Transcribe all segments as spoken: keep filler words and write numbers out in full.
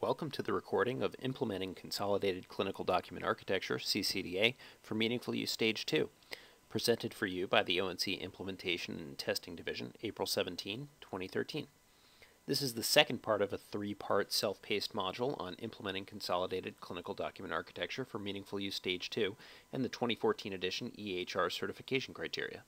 welcome to the recording of Implementing Consolidated Clinical Document Architecture, C C D A, for Meaningful Use Stage two, presented for you by the O N C Implementation and Testing Division, April seventeenth, twenty thirteen. This is the second part of a three-part self-paced module on Implementing Consolidated Clinical Document Architecture for Meaningful Use Stage two and the twenty fourteen Edition E H R Certification Criteria.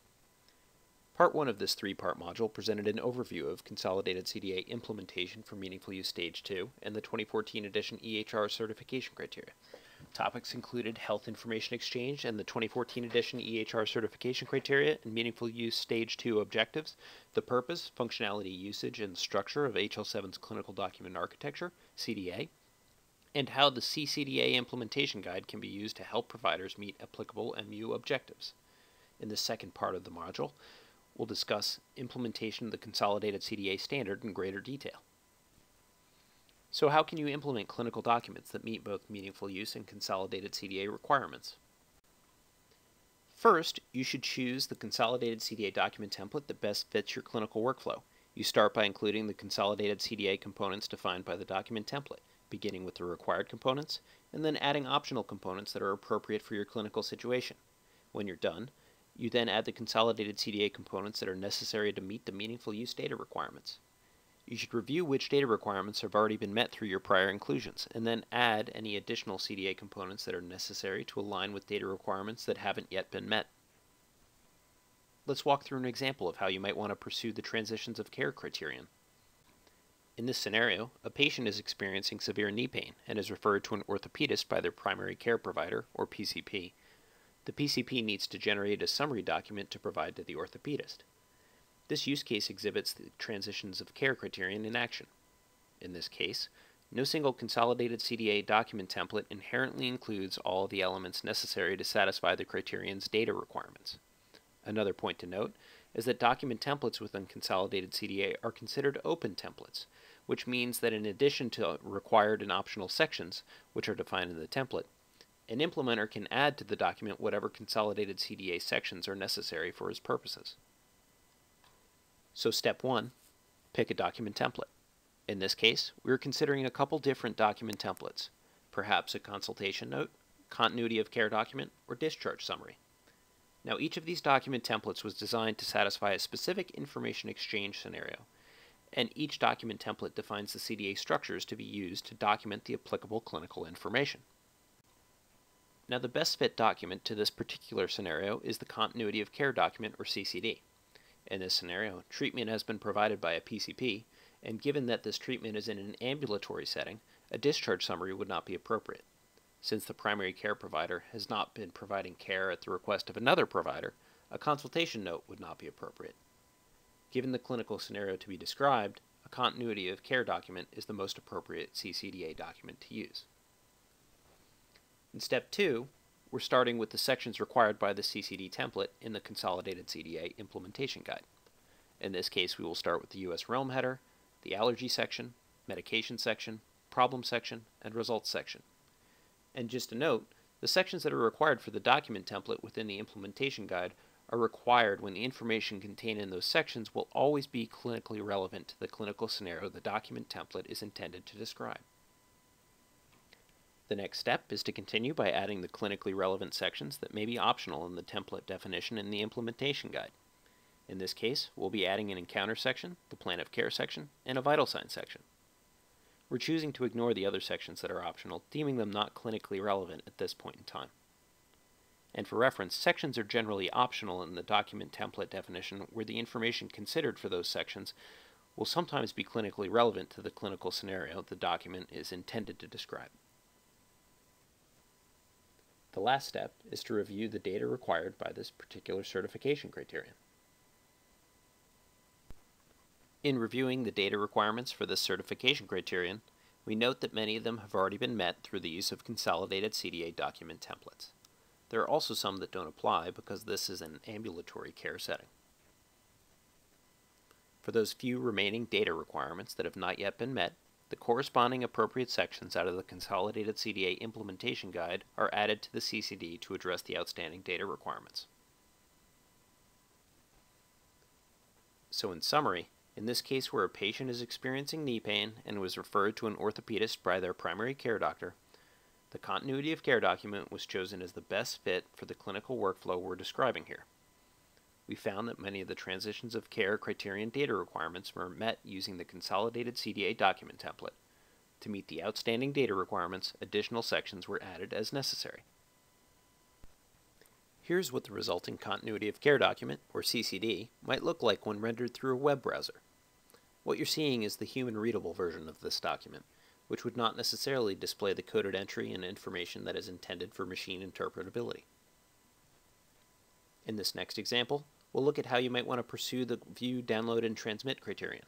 Part one of this three-part module presented an overview of Consolidated C D A implementation for Meaningful Use Stage two and the twenty fourteen Edition E H R Certification Criteria. Topics included Health Information Exchange and the twenty fourteen Edition E H R Certification Criteria and Meaningful Use Stage two objectives, the purpose, functionality, usage, and structure of H L seven's Clinical Document Architecture, C D A, and how the C C D A implementation guide can be used to help providers meet applicable M U objectives. In the second part of the module, we'll discuss implementation of the Consolidated C D A standard in greater detail. So how can you implement clinical documents that meet both meaningful use and Consolidated C D A requirements? First, you should choose the Consolidated C D A document template that best fits your clinical workflow. You start by including the Consolidated C D A components defined by the document template, beginning with the required components, and then adding optional components that are appropriate for your clinical situation. When you're done, you then add the Consolidated C D A components that are necessary to meet the meaningful use data requirements. You should review which data requirements have already been met through your prior inclusions, and then add any additional C D A components that are necessary to align with data requirements that haven't yet been met. Let's walk through an example of how you might want to pursue the transitions of care criterion. In this scenario, a patient is experiencing severe knee pain and is referred to an orthopedist by their primary care provider, or P C P. The P C P needs to generate a summary document to provide to the orthopedist. This use case exhibits the transitions of care criterion in action. In this case, no single Consolidated C D A document template inherently includes all of the elements necessary to satisfy the criterion's data requirements. Another point to note is that document templates within Consolidated C D A are considered open templates, which means that in addition to required and optional sections, which are defined in the template, an implementer can add to the document whatever Consolidated C D A sections are necessary for his purposes. So step one, pick a document template. In this case, we are considering a couple different document templates, perhaps a consultation note, continuity of care document, or discharge summary. Now each of these document templates was designed to satisfy a specific information exchange scenario, and each document template defines the C D A structures to be used to document the applicable clinical information. Now the best fit document to this particular scenario is the Continuity of Care document, or C C D. In this scenario, treatment has been provided by a P C P, and given that this treatment is in an ambulatory setting, a discharge summary would not be appropriate. Since the primary care provider has not been providing care at the request of another provider, a consultation note would not be appropriate. Given the clinical scenario to be described, a Continuity of Care document is the most appropriate C C D A document to use. In step two, we're starting with the sections required by the C C D template in the Consolidated C D A implementation guide. In this case, we will start with the U S realm header, the allergy section, medication section, problem section, and results section. And just a note, the sections that are required for the document template within the implementation guide are required when the information contained in those sections will always be clinically relevant to the clinical scenario the document template is intended to describe. The next step is to continue by adding the clinically relevant sections that may be optional in the template definition in the implementation guide. In this case, we'll be adding an encounter section, the plan of care section, and a vital signs section. We're choosing to ignore the other sections that are optional, deeming them not clinically relevant at this point in time. And for reference, sections are generally optional in the document template definition, where the information considered for those sections will sometimes be clinically relevant to the clinical scenario the document is intended to describe. The last step is to review the data required by this particular certification criterion. In reviewing the data requirements for this certification criterion, we note that many of them have already been met through the use of Consolidated C D A document templates. There are also some that don't apply because this is an ambulatory care setting. For those few remaining data requirements that have not yet been met, the corresponding appropriate sections out of the Consolidated C D A implementation guide are added to the C C D to address the outstanding data requirements. So in summary, In this case where a patient is experiencing knee pain and was referred to an orthopedist by their primary care doctor, the continuity of care document was chosen as the best fit for the clinical workflow we're describing here. We found that many of the transitions of care criterion data requirements were met using the consolidated C D A document template. To meet the outstanding data requirements, additional sections were added as necessary. Here's what the resulting continuity of care document, or C C D, might look like when rendered through a web browser. What you're seeing is the human-readable version of this document, which would not necessarily display the coded entry and information that is intended for machine interpretability. In this next example, we'll look at how you might want to pursue the view, download, and transmit criterion.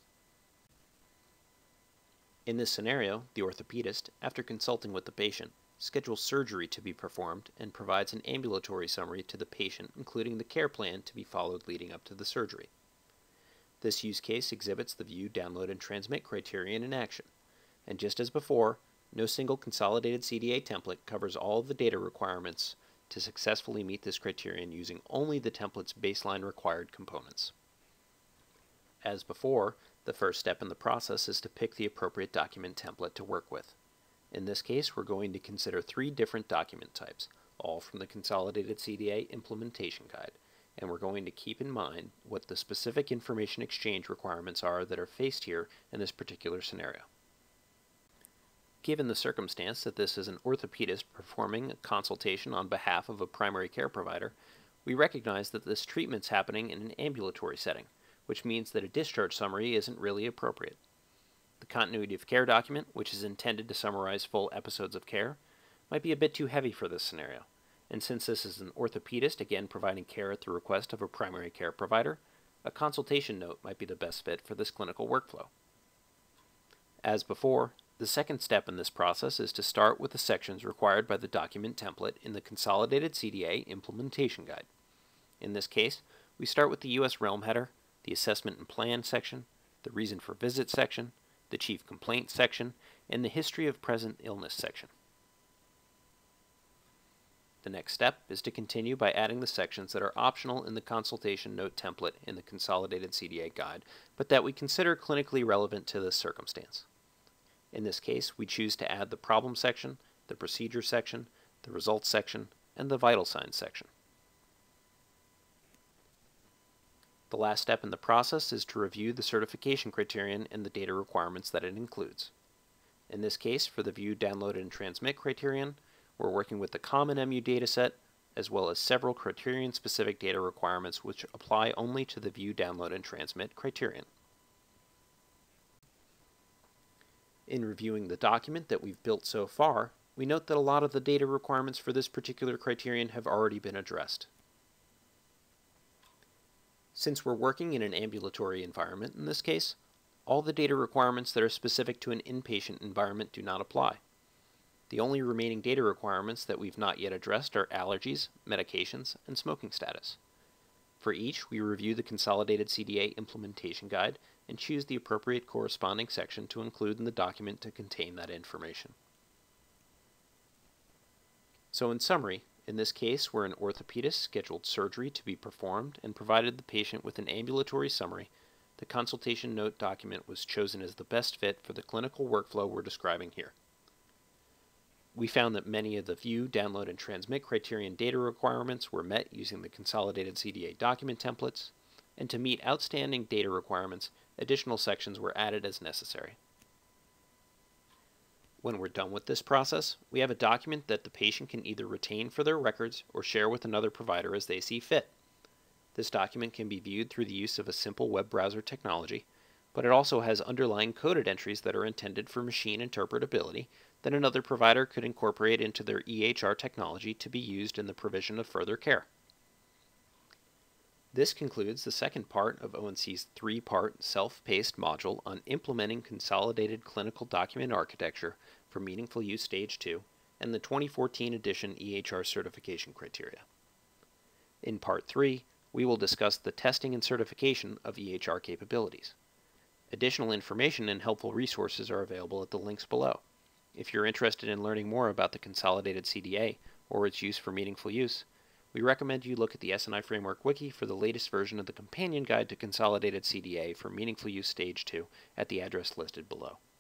In this scenario, the orthopedist, after consulting with the patient, schedules surgery to be performed and provides an ambulatory summary to the patient, including the care plan to be followed leading up to the surgery. This use case exhibits the view, download, and transmit criterion in action. And just as before, no single consolidated C D A template covers all of the data requirements to successfully meet this criterion using only the template's baseline required components. As before, the first step in the process is to pick the appropriate document template to work with. In this case, we're going to consider three different document types, all from the Consolidated C D A Implementation Guide, and we're going to keep in mind what the specific information exchange requirements are that are faced here in this particular scenario. Given the circumstance that this is an orthopedist performing a consultation on behalf of a primary care provider, we recognize that this treatment's happening in an ambulatory setting, which means that a discharge summary isn't really appropriate. The continuity of care document, which is intended to summarize full episodes of care, might be a bit too heavy for this scenario, and since this is an orthopedist again providing care at the request of a primary care provider, a consultation note might be the best fit for this clinical workflow. As before, the second step in this process is to start with the sections required by the document template in the Consolidated C D A Implementation Guide. In this case, we start with the U S Realm header, the Assessment and Plan section, the Reason for Visit section, the Chief Complaint section, and the History of Present Illness section. The next step is to continue by adding the sections that are optional in the Consultation Note template in the Consolidated C D A Guide, but that we consider clinically relevant to this circumstance. In this case, we choose to add the Problem section, the Procedure section, the Results section, and the Vital Signs section. The last step in the process is to review the certification criterion and the data requirements that it includes. In this case, for the View, Download, and Transmit criterion, we're working with the common M U dataset, as well as several criterion-specific data requirements which apply only to the View, Download, and Transmit criterion. In reviewing the document that we've built so far, we note that a lot of the data requirements for this particular criterion have already been addressed. Since we're working in an ambulatory environment in this case, all the data requirements that are specific to an inpatient environment do not apply. The only remaining data requirements that we've not yet addressed are allergies, medications, and smoking status. For each, we review the Consolidated C D A Implementation Guide and choose the appropriate corresponding section to include in the document to contain that information. So in summary, in this case where an orthopedist scheduled surgery to be performed and provided the patient with an ambulatory summary, the Consultation Note document was chosen as the best fit for the clinical workflow we're describing here. We found that many of the View, Download, and Transmit criterion data requirements were met using the Consolidated C D A document templates, and to meet outstanding data requirements, additional sections were added as necessary. When we're done with this process, we have a document that the patient can either retain for their records or share with another provider as they see fit. This document can be viewed through the use of a simple web browser technology, but it also has underlying coded entries that are intended for machine interpretability that another provider could incorporate into their E H R technology to be used in the provision of further care. This concludes the second part of O N C's three-part self-paced module on implementing consolidated clinical document architecture for meaningful use stage two and the twenty fourteen edition E H R Certification Criteria. In part three, we will discuss the testing and certification of E H R capabilities. Additional information and helpful resources are available at the links below. If you're interested in learning more about the Consolidated C D A or its use for meaningful use, We recommend you look at the S N I Framework Wiki for the latest version of the companion guide to Consolidated C D A for Meaningful Use Stage two at the address listed below.